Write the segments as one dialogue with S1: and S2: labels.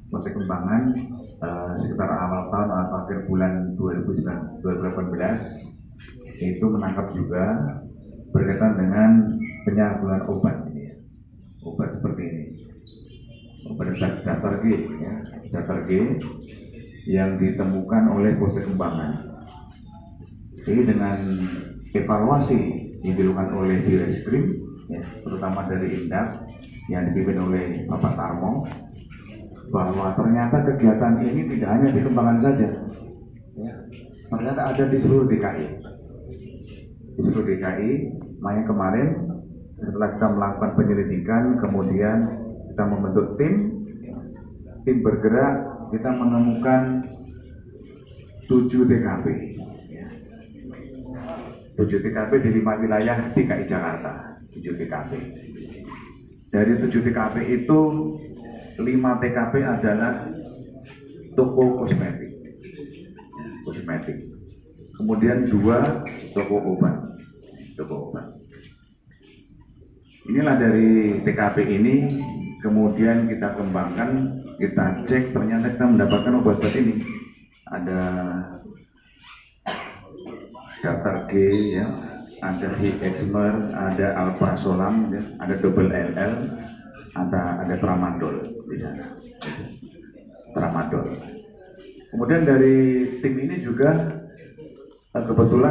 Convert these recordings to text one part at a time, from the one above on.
S1: Polsek Kembangan sekitar awal tahun atau akhir bulan 2018 itu menangkap juga berkaitan dengan penyalahgunaan obat ini ya. Obat seperti ini, obat daftar G ya, daftar G yang ditemukan oleh Polsek Kembangan. Jadi dengan evaluasi yang dilakukan oleh Direskrim ya, terutama dari Indak yang dipimpin oleh Bapak Tarmo, bahwa ternyata kegiatan ini tidak hanya di Kembangan saja ya, ternyata ada di seluruh DKI. Di seluruh DKI, makanya kemarin setelah kita melakukan penyelidikan, kemudian kita membentuk tim bergerak, kita menemukan 7 TKP ya. 7 TKP di 5 wilayah DKI Jakarta. 7 TKP. Dari 7 TKP itu 5 TKP adalah toko kosmetik. Kemudian 2 toko obat. Inilah dari TKP ini kemudian kita kembangkan, kita cek, ternyata kita mendapatkan obat-obat ini. Ada daftar G ya, ada Hexmer, ada Alprazolam ya, ada double LL, ada tramadol di sana. Tramadol. Kemudian dari tim ini juga kebetulan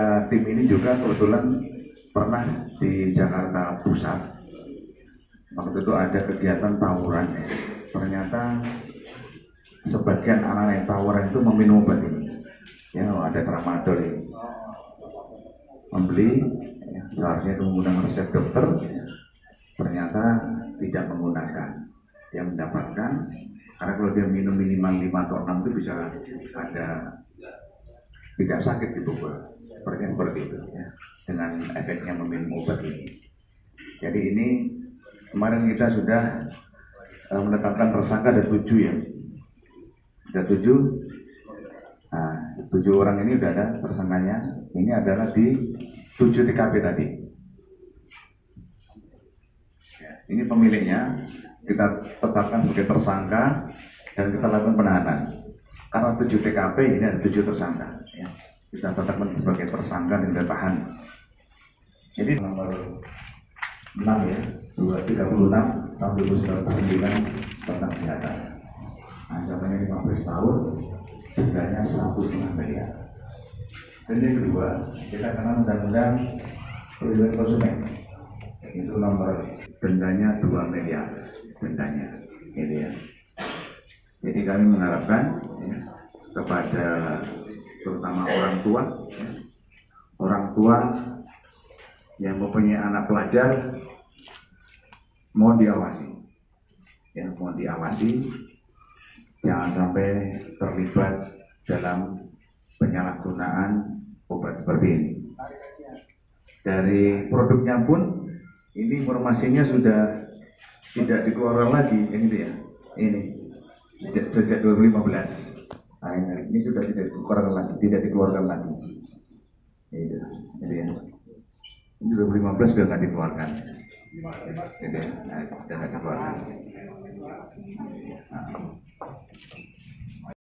S1: pernah di Jakarta Pusat. Waktu itu ada kegiatan tawuran. Ternyata sebagian anak-anak yang tawuran itu meminum obat ini. Ya, ada tramadol ini. Membeli, ya, seharusnya itu menggunakan resep dokter, ternyata tidak menggunakan. Dia mendapatkan, karena kalau dia minum minimal 5 atau 6 itu bisa ada tidak sakit di tubuh, seperti itu ya, dengan efeknya meminum obat ini. Jadi ini kemarin kita sudah menetapkan tersangka ada 7 ya, ada 7. Nah, 7 orang ini sudah ada tersangkanya. Ini adalah di 7 TKP tadi. Ini pemiliknya kita tetapkan sebagai tersangka dan kita lakukan penahanan. Karena 7 TKP ini ada 7 tersangka. Ya. Kita tetapkan sebagai tersangka dan kita tahan. Jadi nomor 6 ya, 236 tahun 2009 tentang kesehatan. Ancamannya 15 tahun, dendanya 1,5 miliar. Dan yang kedua, kita kenal undang-undang perlindungan konsumen. Itu nomor dendanya 2 miliar, dendanya ini ya. Jadi kami mengharapkan ya, kepada terutama orang tua yang mempunyai anak pelajar, mohon diawasi, ya, mohon diawasi, jangan sampai terlibat dalam penyalahgunaan obat seperti ini. Dari produknya pun, ini informasinya sudah tidak dikeluarkan lagi, ini dia, ini sejak 2015. Nah, ini sudah tidak dikeluarkan lagi. Ini ya. Ini 2015 sudah nggak dikeluarkan. Ini ya, sudah nggak dikeluarkan. Nah.